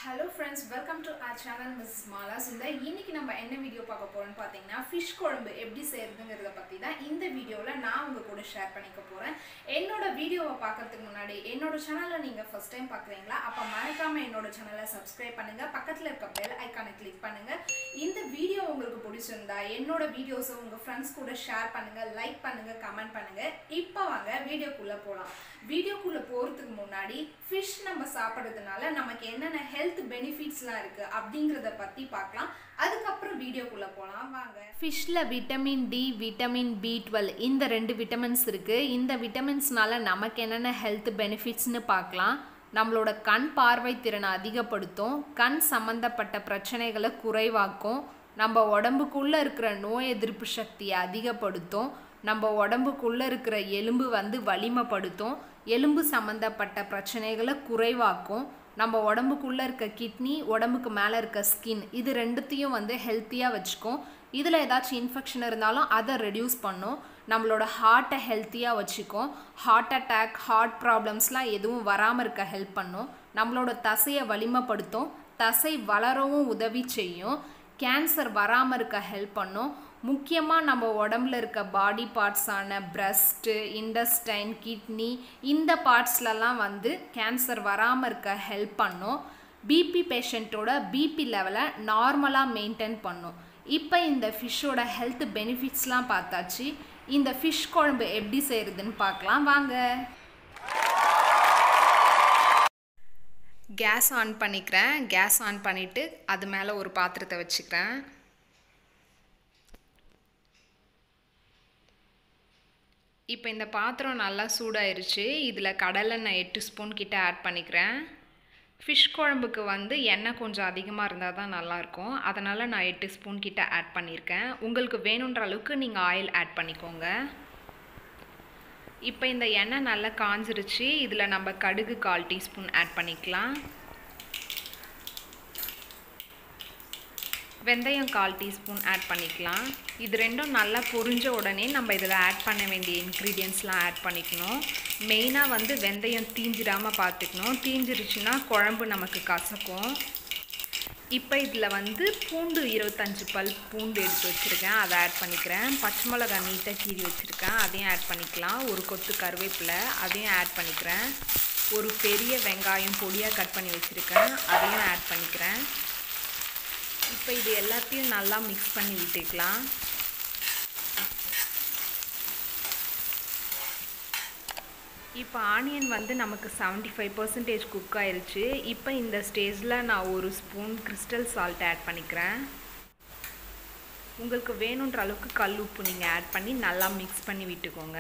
Hello friends, welcome to our channel MRS.MALASUNDAR. இன்னைக்கு நம்ம என்ன வீடியோ பார்க்க போறோம்னு பாத்தீங்கன்னா fish குழம்பு எப்படி செய்யறதுங்கறத பத்தி தான் இந்த வீடியோல நான் உங்க கூட ஷேர் பண்ணிக்க போறேன். என்னோட வீடியோவை பார்க்கிறதுக்கு முன்னாடி என்னோட சேனலை நீங்க ஃபர்ஸ்ட் டைம் பார்க்கறீங்களா அப்ப மறக்காம என்னோட சேனலை சப்ஸ்கிரைப் பண்ணுங்க. பக்கத்துல இருக்க பெல் ஐகானை கிளிக் பண்ணுங்க. இந்த வீடியோ உங்களுக்கு பிடிச்சிருந்தா என்னோட வீடியோஸை உங்க ஃப்ரெண்ட்ஸ் கூட ஷேர் பண்ணுங்க, லைக் பண்ணுங்க, கமெண்ட் பண்ணுங்க. இப்போ வாங்க வீடியோக்குள்ள போலாம். வீடியோக்குள்ள போறதுக்கு முன்னாடி fish நம்ம சாப்பிடுறதுனால நமக்கு என்னென்ன ஹெல்த் பெனிஃபிட்ஸ்லாம் இருக்கு அப்படிங்கறத பத்தி பார்க்கலாம். அதுக்கு அப்புறம் வீடியோக்குள்ள போலாம் வாங்க. ஃபிஷ்ல விட்டமின் டி, விட்டமின் B12 இந்த ரெண்டு விட்டமின்ஸ் இருக்கு. இந்த விட்டமின்ஸ்னால நமக்கு என்னென்ன ஹெல்த் பெனிஃபிட்ஸ்னு பார்க்கலாம். நம்மளோட கண் பார்வை திறனை அதிகப்படுத்தும், கண் சம்பந்தப்பட்ட பிரச்சனைகளை குறைவாக்கும், நம்ம உடம்புக்குள்ள இருக்கிற நோய் எதிர்ப்பு சக்தியை அதிகப்படுத்தும், நம்ம உடம்புக்குள்ள இருக்கிற எலும்பு வலிமைப்படுத்தும், எலும்பு சம்பந்தப்பட்ட பிரச்சனைகளை குறைவாக்கும், நம்ம உடம்புக்குள்ள இருக்க கிட்னி, உடம்புக்கு மேலே இருக்க ஸ்கின் இது ரெண்டுத்தையும் ஹெல்த்தியாக வச்சுக்கும். இதில் ஏதாச்சும் இன்ஃபெக்ஷன் இருந்தாலும் அதை ரெடியூஸ் பண்ணும். நம்மளோட ஹார்ட்டை ஹெல்த்தியாக வச்சுக்கும். ஹார்ட் அட்டாக், ஹார்ட் ப்ராப்ளம்ஸ்லாம் எதுவும் வராமல் இருக்க ஹெல்ப் பண்ணும். நம்மளோட தசையை வலிமைப்படுத்தும், தசை வளரவும் உதவி செய்யும், கேன்சர் வராமல் இருக்க ஹெல்ப் பண்ணும். முக்கியமாக நம்ம உடம்புல இருக்க பாடி பார்ட்ஸான பிரஸ்ட்டு, இண்டஸ்டைன், கிட்னி இந்த பார்ட்ஸ்லலாம் கேன்சர் வராமல் இருக்க ஹெல்ப் பண்ணும். பிபி பேஷண்ட்டோட பிபி லெவலை நார்மலாக மெயின்டைன் பண்ணும். இப்போ இந்த ஃபிஷ்ஷோட ஹெல்த் பெனிஃபிட்ஸ்லாம் பார்த்தாச்சு. இந்த ஃபிஷ் குழம்பு எப்படி செய்கிறதுன்னு பார்க்கலாம் வாங்க. கேஸ் ஆன் பண்ணிக்கிறேன். கேஸ் ஆன் பண்ணிவிட்டு அது மேலே ஒரு பாத்திரத்தை வச்சுக்கிறேன். இப்போ இந்த பாத்திரம் நல்லா சூடாயிருச்சு. இதில் கடலெண்ணெய் 8 ஸ்பூன் கிட்ட ஆட் பண்ணிக்கிறேன். ஃபிஷ் குழம்புக்கு எண்ணெய் கொஞ்சம் அதிகமாக இருந்தால் தான் நல்லாயிருக்கும். அதனால் நான் 8 ஸ்பூன் கிட்ட ஆட் பண்ணியிருக்கேன். உங்களுக்கு வேணுன்ற அளவுக்கு நீங்கள் ஆயில் ஆட் பண்ணிக்கோங்க. இப்போ இந்த எண்ணெய் நல்லா காஞ்சிருச்சு. இதில் நம்ம கடுகு 1/4 டீஸ்பூன் ஆட் பண்ணிக்கலாம். வெந்தயம் 1/4 டீஸ்பூன் ஆட் பண்ணிக்கலாம். இது ரெண்டும் நல்லா பொரிஞ்ச உடனே நம்ம இதில் ஆட் பண்ண வேண்டிய இன்க்ரீடியன்ட்ஸ்லாம் ஆட் பண்ணிக்கணும். மெயினாக வெந்தயம் தீஞ்சிடாமல் பார்த்துக்கணும். தீஞ்சிருச்சுன்னா குழம்பு நமக்கு கசக்கும். இப்போ இதில் பூண்டு 25 பல் பூண்டு எடுத்து வச்சுருக்கேன், அதை ஆட் பண்ணிக்கிறேன். பச்சை மிளகாய் நீட்டாக கீறி வச்சுருக்கேன், அதையும் ஆட் பண்ணிக்கலாம். ஒரு கொத்து கருவேப்பிலை அதையும் ஆட் பண்ணிக்கிறேன். ஒரு பெரிய வெங்காயம் பொடியாக கட் பண்ணி வச்சுருக்கேன், அதையும் ஆட் பண்ணிக்கிறேன். இப்போ இது எல்லாத்தையும் நல்லா மிக்ஸ் பண்ணி விட்டுக்கலாம். இப்போ ஆனியன் நமக்கு 75% குக் ஆயிடுச்சு. இப்போ இந்த ஸ்டேஜில் நான் ஒரு ஸ்பூன் கிறிஸ்டல் சால்ட் ஆட் பண்ணிக்கிறேன். உங்களுக்கு வேணுன்ற அளவுக்கு கல் உப்பு நீங்கள் ஆட் பண்ணி நல்லா மிக்ஸ் பண்ணி விட்டுக்கோங்க.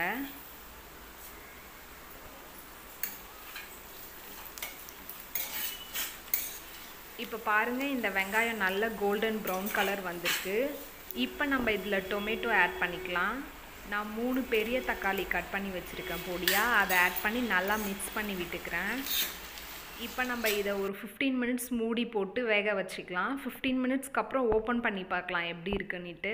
இப்போ பாருங்கள், இந்த வெங்காயம் நல்ல கோல்டன் ப்ரௌன் கலர் வந்திருக்கு. இப்போ நம்ம இதில் டொமேட்டோ ஆட் பண்ணிக்கலாம். நான் 3 பெரிய தக்காளி கட் பண்ணி வச்சுருக்கேன் பொடியாக, அதை ஆட் பண்ணி நல்லா மிக்ஸ் பண்ணி விட்டுக்கிறேன். இப்போ நம்ம இதை ஒரு 15 மினிட்ஸ் மூடி போட்டு வேக வச்சுக்கலாம். 15 மினிட்ஸ்க்கு அப்புறம் ஓப்பன் பண்ணி பார்க்கலாம் எப்படி இருக்குன்னுட்டு.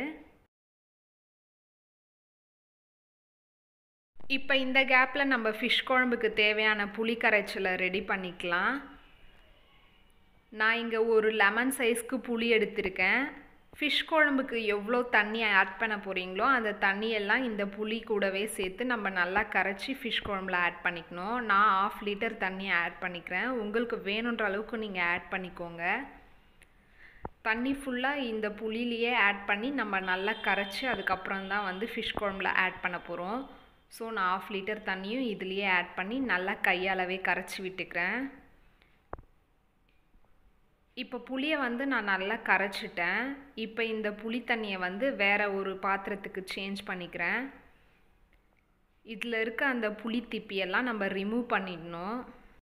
இப்போ இந்த கேப்பில் நம்ம ஃபிஷ் குழம்புக்கு தேவையான புளி கரைச்சலை ரெடி பண்ணிக்கலாம். நான் இங்கே ஒரு லெமன் சைஸ்க்கு புளி எடுத்திருக்கேன். ஃபிஷ் குழம்புக்கு எவ்வளோ தண்ணி ஆட் பண்ண போகிறீங்களோ அந்த தண்ணியெல்லாம் இந்த புளி கூடவே சேர்த்து நம்ம நல்லா கரைச்சி ஃபிஷ் குழம்புல ஆட் பண்ணிக்கணும். நான் 1/2 லிட்டர் தண்ணி ஆட் பண்ணிக்கிறேன். உங்களுக்கு வேணுன்ற அளவுக்கு நீங்கள் ஆட் பண்ணிக்கோங்க. தண்ணி ஃபுல்லாக இந்த புளியிலையே ஆட் பண்ணி நம்ம நல்லா கரைச்சி அதுக்கப்புறம் தான் ஃபிஷ் குழம்புல ஆட் பண்ண போகிறோம். ஸோ நான் 1/2 லிட்டர் தண்ணியும் இதுலேயே ஆட் பண்ணி நல்லா கையாலவே கரைச்சி விட்டுக்கிறேன். இப்போ புளியை நான் நல்லா கரைச்சிட்டேன். இப்போ இந்த புளி தண்ணியை வேறு ஒரு பாத்திரத்துக்கு சேஞ்ச் பண்ணிக்கிறேன். இதில் இருக்க அந்த புளி திப்பியெல்லாம் நம்ம ரிமூவ் பண்ணிடணும்.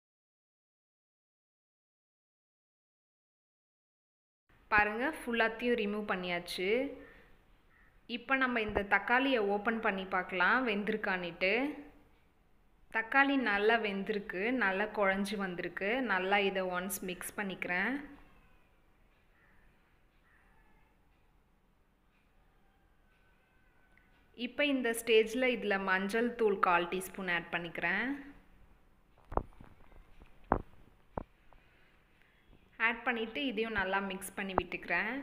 பாருங்கள், ஃபுல்லாத்தையும் ரிமூவ் பண்ணியாச்சு. இப்போ நம்ம இந்த தக்காளியை ஓப்பன் பண்ணி பார்க்கலாம் வெந்திருக்கான்னுட்டு. தக்காளி நல்லா வெந்திருக்கு, நல்லா குழஞ்சி வந்திருக்கு. நல்லா இதை ஒன்ஸ் மிக்ஸ் பண்ணிக்கிறேன். இப்போ இந்த ஸ்டேஜில் இதில் மஞ்சள் தூள் 1/4 டீஸ்பூன் ஆட் பண்ணிக்கிறேன். ஆட் பண்ணிவிட்டு இதையும் நல்லா மிக்ஸ் பண்ணி விட்டுக்கிறேன்.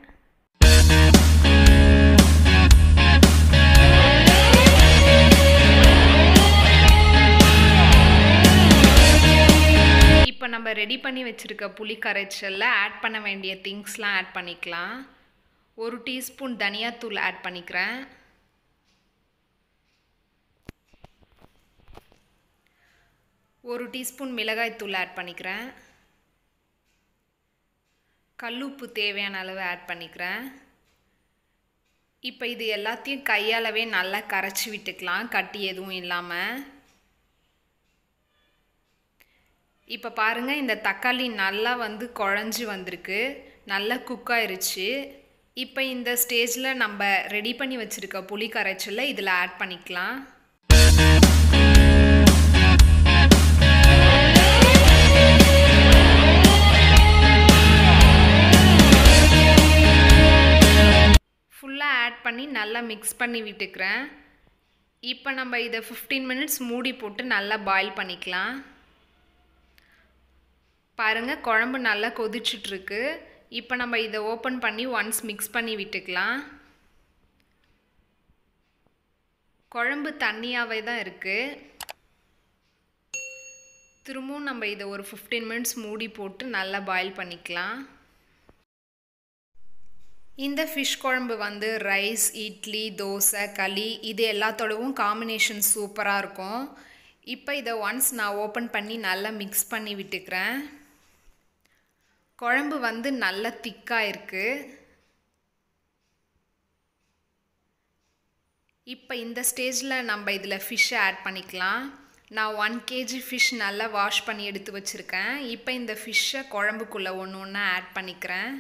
இப்போ நம்ம ரெடி பண்ணி வச்சுருக்க புளி கரைச்சலில் ஆட் பண்ண வேண்டிய திங்ஸ்லாம் ஆட் பண்ணிக்கலாம். 1 டீஸ்பூன் தனியாத்தூள் ஆட் பண்ணிக்கிறேன். 1 டீஸ்பூன் மிளகாய்த்தூள் ஆட் பண்ணிக்கிறேன். கல்லுப்பு தேவையான அளவு ஆட் பண்ணிக்கிறேன். இப்போ இது எல்லாத்தையும் கையாலவே நல்லா கரைச்சி விட்டுக்கலாம், கட்டி எதுவும் இல்லாமல். இப்போ பாருங்கள், இந்த தக்காளி நல்லா குழஞ்சி வந்திருக்கு, நல்லா குக் ஆயிருச்சு. இப்போ இந்த ஸ்டேஜில் நம்ம ரெடி பண்ணி வச்சுருக்க புளி கரைச்சலை இதில் ஆட் பண்ணிக்கலாம். ஃபுல்லாக ஆட் பண்ணி நல்லா மிக்ஸ் பண்ணி விட்டுக்கிறேன். இப்போ நம்ம இதை 15 மினிட்ஸ் மூடி போட்டு நல்லா பாயில் பண்ணிக்கலாம். பாருங்கள், குழம்பு நல்லா கொதிச்சிட்ருக்கு. இப்போ நம்ம இதை ஓப்பன் பண்ணி ஒன்ஸ் மிக்ஸ் பண்ணி விட்டுக்கலாம். குழம்பு தண்ணியாகவே தான் இருக்குது. திரும்பவும் நம்ம இதை ஒரு 15 மினிட்ஸ் மூடி போட்டு நல்லா பாயில் பண்ணிக்கலாம். இந்த ஃபிஷ் குழம்பு ரைஸ், இட்லி, தோசை, களி இது எல்லாத்தோடவும் காம்பினேஷன் சூப்பராக இருக்கும். இப்போ இதை ஒன்ஸ் நான் ஓப்பன் பண்ணி நல்லா மிக்ஸ் பண்ணி விட்டுக்கிறேன். குழம்பு நல்லா திக்காக இருக்குது. இப்போ இந்த ஸ்டேஜில் நம்ம இதில் ஃபிஷ்ஷை ஆட் பண்ணிக்கலாம். நான் 1 kg ஃபிஷ் நல்லா வாஷ் பண்ணி எடுத்து வச்சுருக்கேன். இப்போ இந்த ஃபிஷ்ஷை குழம்புக்குள்ளே ஒன்று ஒன்றா ஆட் பண்ணிக்கிறேன்.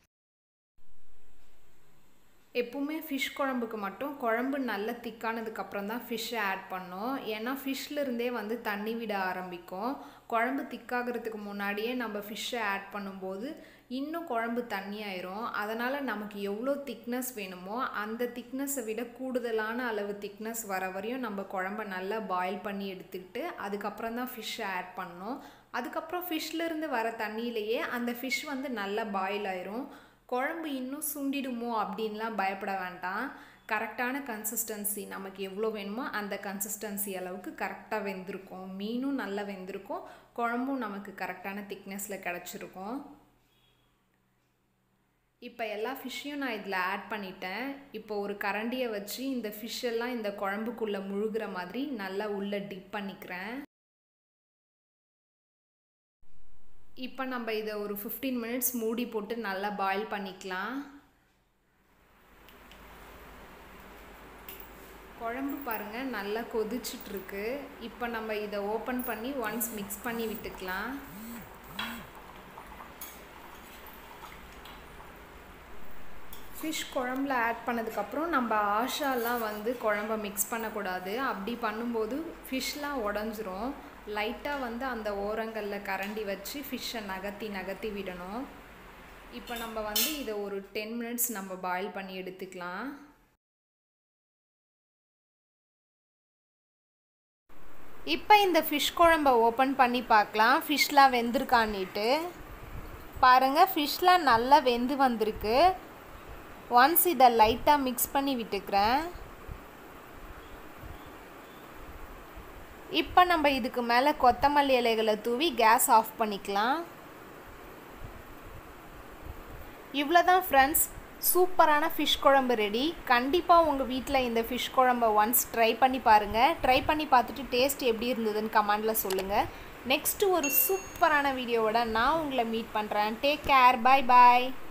எப்பவுமே ஃபிஷ் குழம்புக்கு மட்டும் குழம்பு நல்லா திக்கானதுக்கப்புறம் தான் ஃபிஷ்ஷை ஆட் பண்ணோம். ஏன்னா ஃபிஷ்லேருந்தே தண்ணி விட ஆரம்பிக்கும். குழம்பு திக்காகிறதுக்கு முன்னாடியே நம்ம ஃபிஷ்ஷை ஆட் பண்ணும்போது இன்னும் குழம்பு தண்ணியாயிரும். அதனால் நமக்கு எவ்வளோ திக்னஸ் வேணுமோ அந்த திக்னஸை விட கூடுதலான அளவு திக்னஸ் வர வரையும் நம்ம குழம்ப நல்லா பாயில் பண்ணி எடுத்துக்கிட்டு அதுக்கப்புறம் தான் ஃபிஷ்ஷை ஆட் பண்ணணும். அதுக்கப்புறம் ஃபிஷ்லேருந்து வர தண்ணியிலேயே அந்த ஃபிஷ் நல்லா பாயில் ஆயிரும். குழம்பு இன்னும் சுண்டிடுமோ அப்படின்லாம் பயப்பட வேண்டாம். கரெக்டான கன்சிஸ்டன்சி நமக்கு எவ்வளோ வேணுமோ அந்த கன்சிஸ்டன்சி அளவுக்கு கரெக்டாக வெந்திருக்கும். மீனும் நல்லா வெந்திருக்கும், குழம்பும் நமக்கு கரெக்டான திக்னஸில் கிடச்சிருக்கும். இப்போ எல்லா ஃபிஷ்ஷையும் நான் இதில் ஆட் பண்ணிட்டேன். இப்போ ஒரு கரண்டியை வச்சு இந்த ஃபிஷ்ஷெல்லாம் இந்த குழம்புக்குள்ளே முழுகிற மாதிரி நல்லா உள்ளே டிப் பண்ணிக்கிறேன். இப்போ நம்ம இதை ஒரு 15 மினிட்ஸ் மூடி போட்டு நல்லா பாயில் பண்ணிக்கலாம். குழம்பு பாருங்கள் நல்லா கொதிச்சிட்ருக்கு. இப்போ நம்ம இதை ஓப்பன் பண்ணி ஒன்ஸ் மிக்ஸ் பண்ணி விட்டுக்கலாம். ஃபிஷ் குழம்புல ஆட் பண்ணதுக்கப்புறம் நம்ம ஆஷாலாம் குழம்ப மிக்ஸ் பண்ணக்கூடாது. அப்படி பண்ணும்போது ஃபிஷ்லாம் உடஞ்சிரும். லைட்டாக அந்த ஓரங்களில் கரண்டி வச்சு ஃபிஷ்ஷை நகர்த்தி விடணும். இப்போ நம்ம இதை ஒரு 10 மினிட்ஸ் நம்ம பாயில் பண்ணி எடுத்துக்கலாம். இப்போ இந்த ஃபிஷ் குழம்பை ஓப்பன் பண்ணி பார்க்கலாம் ஃபிஷ்லாம் வெந்திருக்கான்னுட்டு. பாருங்கள், ஃபிஷ்லாம் நல்லா வெந்து வந்திருக்கு. ஒன்ஸ் இதை லைட்டாக மிக்ஸ் பண்ணி விட்டுக்கிறேன். இப்போ நம்ம இதுக்கு மேலே கொத்தமல்லி இலைகளை தூவி கேஸ் ஆஃப் பண்ணிக்கலாம். இவ்வளோதான் ஃப்ரெண்ட்ஸ், சூப்பரான ஃபிஷ் குழம்பு ரெடி. கண்டிப்பாக உங்கள் வீட்டில் இந்த ஃபிஷ் குழம்பை ஒன்ஸ் ட்ரை பண்ணி பாருங்கள். ட்ரை பண்ணி பார்த்துட்டு டேஸ்ட் எப்படி இருந்ததுன்னு கமெண்டில் சொல்லுங்கள். நெக்ஸ்ட்டு ஒரு சூப்பரான வீடியோவோட நான் உங்களை மீட் பண்ணுறேன். டேக் கேர், பாய் பாய்.